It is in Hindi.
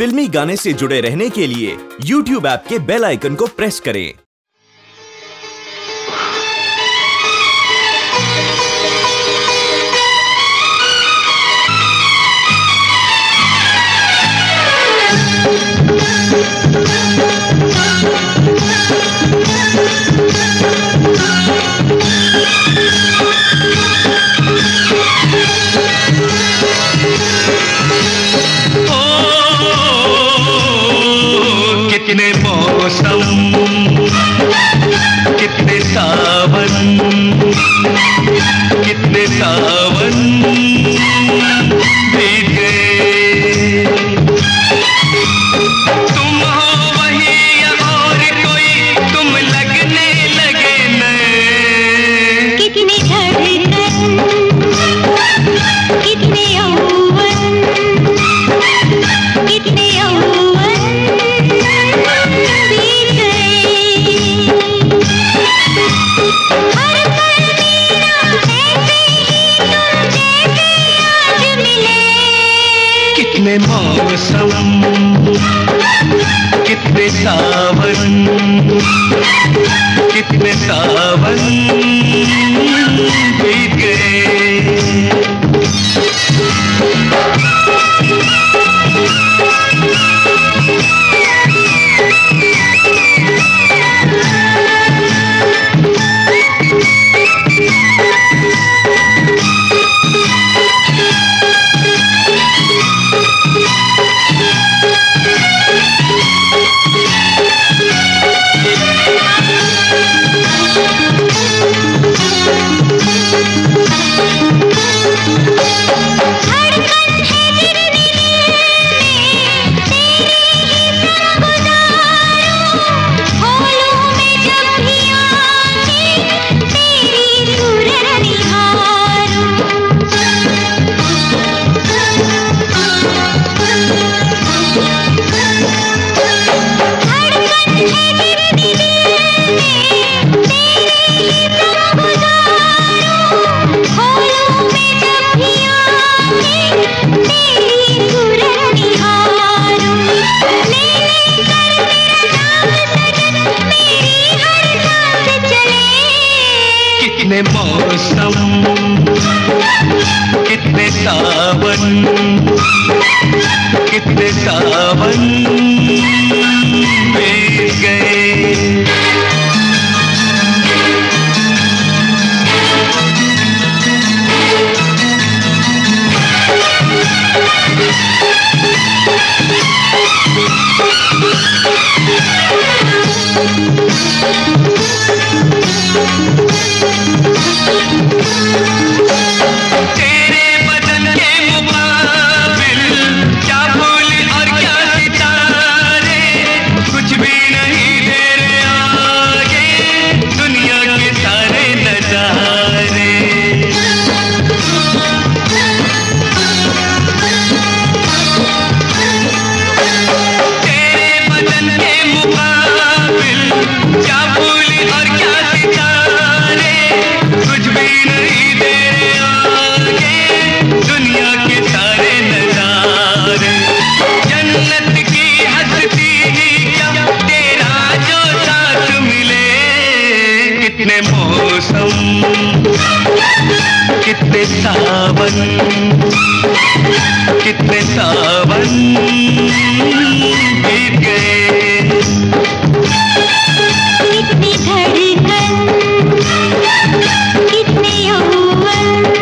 फिल्मी गाने से जुड़े रहने के लिए YouTube ऐप के बेल आइकन को प्रेस करें। कितने मौसम, कितने सावन, कितने सावन बीत गए। तुम हो वही या और कोई, तुम लगने लगे नए। कितने धड़कन, कितने यौवन, कितने यौवन बीत गए। हर पल मेरा ऐसे ही तुम जैसे आज मिले। कितने मौसम, कितने सावन, कितने सावन बीत गए। कितने मौसम, कितने सावन, कितने सावन बीत गए। तेरे बदन के मुकाबिल क्या फूल और क्या सितारे, कुछ भी नहीं तेरे आगे दुनिया के सारे नजारे। तेरे बदन के मुकाबिल क्या फूल और क्या सितारे, कुछ भी नहीं तेरे आगे दुनिया के सारे नजारे। जन्नत की हस्ती ही क्या तेरा जो साथ मिले। कितने मौसम, कितने सावन, कितने सावन बीत गए। कितनी धड़कन, कितने यौवन,